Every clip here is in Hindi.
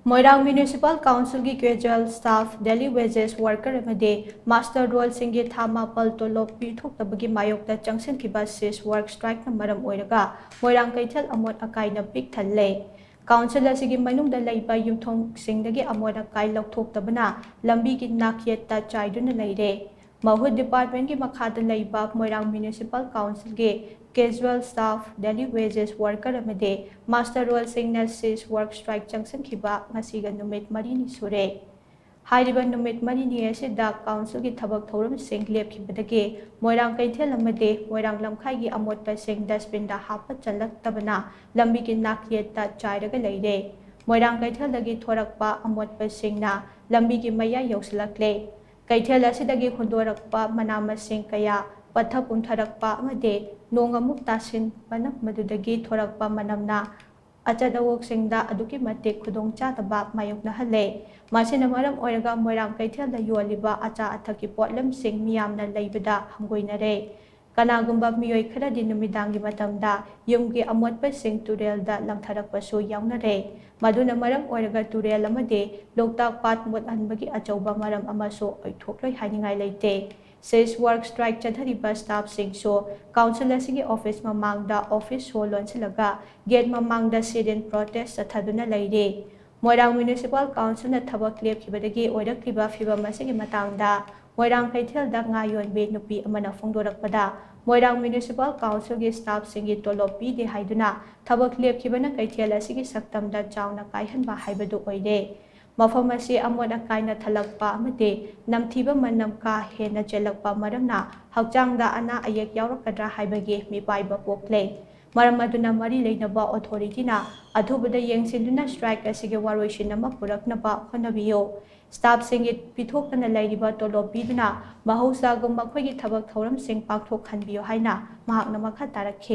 Moirang Municipal Council की casual staff daily wages worker अमदे master role सिंगे थामा पल तोलोप पीठोक तबगी मायोक ता जंक्शन की बस सिस work strike न मरम ओइरगा मोइरांग कैथल अमोट अकाई न पिक थल्ले council असिगी मनुंग दा लैबा युमथोंग सिंगदगी अमोट अकाई लौथोक तबना लंबी की नाकियत ता चाइदुन लैरे महूद डिपार्टमेंट की मखादा लैबा मोइरांग म्युनिसिपल काउंसिल के casual staff daily wages worker अमदे master role सिंगना सिस work strike जंक्शन खिबा ngasiga numit marini sure हाइरिबा नुमित मरिनी असिदा काउंसिल की थबक थौरम सिंग लेपखिबदगे मोइरांग कैथेल अमदे मोइरांग लमखाई की अमोट सिंग डस्टबिन दा हाप चलक तबना लंबी की नाकियत चाइरगा लैरे मोइरांग कैथेल दगी थोरकपा अमोट सिंगना लंबी की मैया यौसलकले कैथेल असिदगी हुंदोरकपा मना मसिंग कया पथ पुंथरकपा अमदे नोंग अमुक तासिन पन मदुदगी थोरकपा मनमना अचदवोकसिंगदा अदुकी मते खुदोंग चातबा मायोकनहले मासिना मरम ओइरगा मोइरांग कैथेलदा योलिबा अचा अथकी पोटलम सिंग मियामना लैबदा हंगोइनरे कनागुंबा मियोय खरदि नुमिदांगी मतमदा युमगी अमोटपा सिंग तुरेलदा लंगथरकपसु यावनरे मदुना मरम ओइरगा तुरेल अमदे लोकताक पाट मोटहनबगी अचौबा मरम अमसो ओइथोक्लोय हाइनिंगाय लेते सिस वर्क स्ट्राइक चथरिबा स्टाफ सिंगसो काउंसिल असिगी ऑफिस ममांगदा ऑफिस सो लोनसिलगा गेट ममांगदा सिट इन प्रोटेस्ट चथदुना लैरे मोइरांग म्युनिसिपल काउंसिल थबक लेपखिबदगी ओइरक्लिबा फिबम असिगी मतांगदा मोइरांग कैथेलदा nga yonbe nupi amana phongdorakpada Moirang municipal council के स्टाफ सिंगी तोलोप पीदे हाइदुना थबक लेपखिबना कैथेल असिगी सक्तमदा चावना काइहनबा हाइबदु ओइरे मफम असी अमोट अकाइना थलकपा अमदे नमथिबा मनम का हेना चेलकपा मरमना हक्चांगदा अना अयेक यावरकद्रा हाइबगे मिपाइबा पोक्ले मरम अदुना मरी लेनबा अथॉरिटीना अथुबदा येंगसिनदुना स्ट्राइक असिगे वारोइसिन अमा पुरकनबा होनबियो स्टाफ सिंगे पिथोकना लैरिबा तोलोप पीदुना महौसागुम मखोइगी थबक थौरम सिंग पाकथोक खनबियो हाइना महाकना मखा तारखे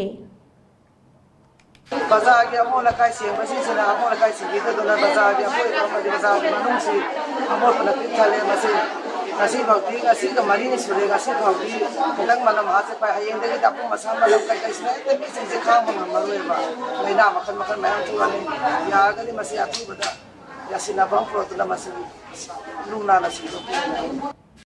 बाजार के अमोल अकाई से मसीना अमोल अकाई से गीत दोना बाजार के अमोल अकाई बाजार के मनुंग से अमोल पन पिथले मसे नसी भक्ति नसी का मरी ने सुरे नसी भक्ति लंग मनम हाथ से पाए हयेंग दगी तापु मसा मनम kai से ते मी से खा मन मरुएबा लेना मखन मखन मयम तुवाने यागले मसे अथु बदा यासिना बम प्रोतला मसे लुना नसी